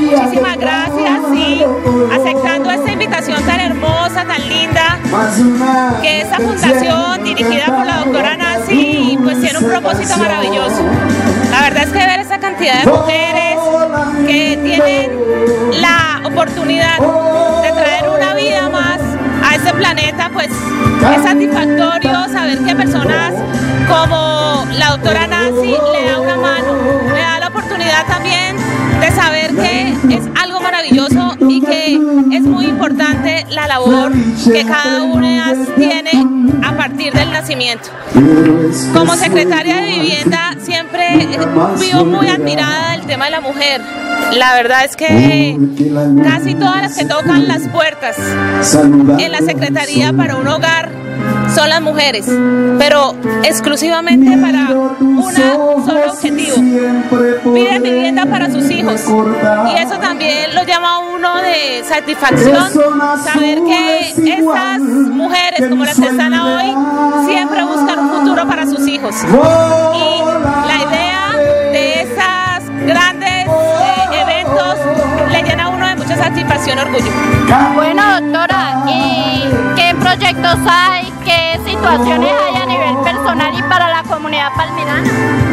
Muchísimas gracias, sí, aceptando esta invitación tan hermosa, tan linda, que esta fundación dirigida por la doctora Nancy, pues tiene un propósito maravilloso. La verdad es que ver esa cantidad de mujeres que tienen la oportunidad de traer una vida más a este planeta, pues es satisfactorio saber que personas como la doctora Nancy le da una mano, le da la oportunidad también de saber que es algo maravilloso y que es muy importante la labor que cada una tiene a partir del nacimiento. Como secretaria de Vivienda siempre vivo muy admirada del tema de la mujer. La verdad es que casi todas las que tocan las puertas en la Secretaría para un hogar son las mujeres, pero exclusivamente para un solo objetivo: piden vivienda para sus hijos, y eso también lo llama a uno de satisfacción, saber que estas mujeres como las que están hoy siempre buscan un futuro para sus hijos, y la idea de esas grandes eventos le llena a uno de mucha satisfacción y orgullo. Bueno, doctora, ¿y qué proyectos hay? ¿Qué situaciones hay a nivel personal y para la comunidad palmirana?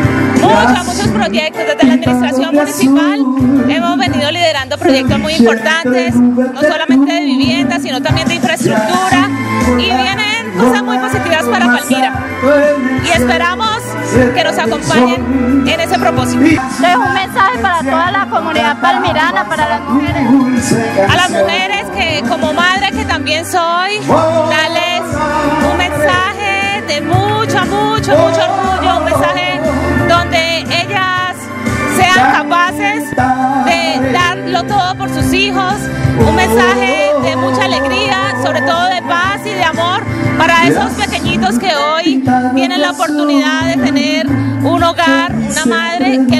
Muchos proyectos. Desde la administración municipal hemos venido liderando proyectos muy importantes, no solamente de vivienda, sino también de infraestructura, y vienen cosas muy positivas para Palmira, y esperamos que nos acompañen en ese propósito. Dejo un mensaje para toda la comunidad palmirana, para las mujeres. A las mujeres que, como madre que también soy, darles un mensaje de mucho orgullo, un mensaje donde ellas sean capaces de darlo todo por sus hijos, un mensaje de mucha alegría, sobre todo de paz y de amor para esos pequeñitos que hoy tienen la oportunidad de tener un hogar, una madre